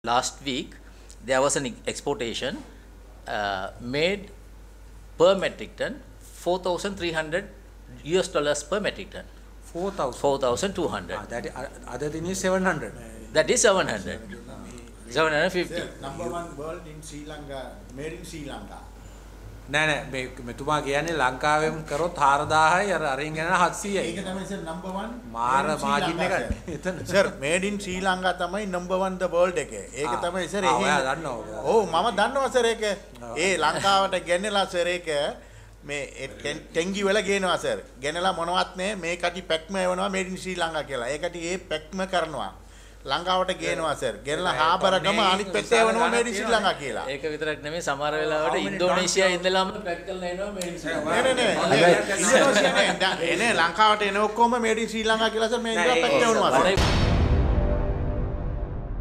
Last week, there was an exportation made per metric ton $4,300 per metric ton. 4,000. 4,200. That other thing is 700. That is 700. 750. Sir, number one world in Sri Lanka, made in Sri Lanka. නෑ මෙතුමා කියන්නේ ලංකාවෙම කරොත් 4000යි අරින් ගන්න 700යි. ඒක තමයි sir number one. මාර margin එකක් එතන. Sir, made in Sri Lanka තමයි number one the world එකේ. ඒක තමයි sir එහේ. ඔයා දන්නවා. ඔව් මම දන්නවා sir ඒක. ඒ ලංකාවට ගෙන්නලා sir ඒක මේ ටෙන්ගි වල ගේනවා sir. ගෙනලා මොනවත් නෑ මේ කටි පැක්ම එවනවා made in Sri Lanka කියලා. ඒ කටි ඒ පැක්ම කරනවා. ලංකාවට ගේනවා සර්. ගෙනලා හාබර ගම අනිත් පැත්තේ යවනවා මේඩ් ඉන් ශ්‍රී ලංකා කියලා. ඒක විතරක් නෙමෙයි සමහර වෙලාවට ඉන්දෝනේසියා ඉඳලාම පැක් කරලා එනවා මේඩ් ඉන් ශ්‍රී ලංකා. නෑ ඉන්දෝනේසියා නෑ. එනේ ලංකාවට එන ඔක්කොම මේඩ් ඉන් ශ්‍රී ලංකා කියලා සර් මේ ඉඳලා පැක් කරනවා සර්.